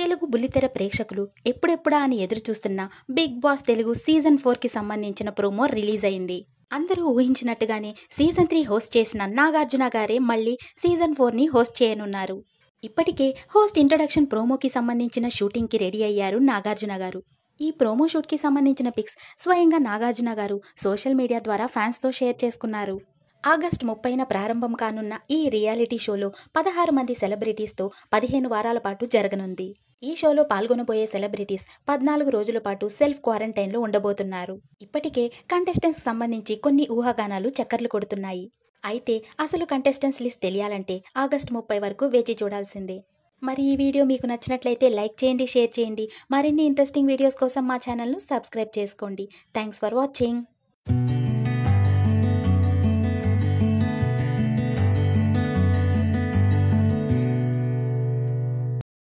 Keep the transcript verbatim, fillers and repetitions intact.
తెలుగు బుల్లితెర ప్రేక్షకులు ఎప్పుడెప్పుడా అని ఎదురుచూస్తున్న Big Boss Telugu season four కి సంబంధించిన ప్రోమో రిలీజ్ అయింది. అందరూ ఊహించినట్టుగానే సీజన్ త్రీ హోస్ట్ చేసిన నాగార్జున గారే మళ్ళీ సీజన్ ఫోర్ ని హోస్ట్ చేయనున్నారు. ఇప్పటికే హోస్ట్ ఇంట్రడక్షన్ ప్రోమోకి సంబంధించిన షూటింగ్ కి రెడీ అయ్యారు నాగార్జున గారు. ఈ ప్రోమో షూట్ కి సంబంధించిన పిక్స్ స్వయంగా నాగార్జున గారు సోషల్ మీడియా ద్వారా ఫ్యాన్స్ తో షేర్ చేసుకున్నారు. ఆగస్టు ముప్పైన ప్రారంభం కానున్న ఈ రియాలిటీ షోలో పదహారు మంది సెలబ్రిటీస్తో పదిహేను వారాల పాటు జరగనుంది. ఈ షోలో పాల్గొనబోయే సెలబ్రిటీస్ పద్నాలుగు రోజుల పాటు సెల్ఫ్ క్వారంటైన్లో ఉండబోతున్నారు. ఇప్పటికే కంటెస్టెంట్స్ సంబంధించి కొన్ని ఊహాగానాలు చక్కర్లు కొడుతున్నాయి. అయితే అసలు కంటెస్టెంట్స్ లిస్ట్ తెలియాలంటే ఆగస్టు ముప్పై వరకు వేచి చూడాల్సిందే. మరి ఈ వీడియో మీకు నచ్చినట్లయితే లైక్ చేయండి, షేర్ చేయండి. మరిన్ని ఇంట్రెస్టింగ్ వీడియోస్ కోసం మా ఛానల్ను సబ్స్క్రైబ్ చేసుకోండి. Thanks for watching.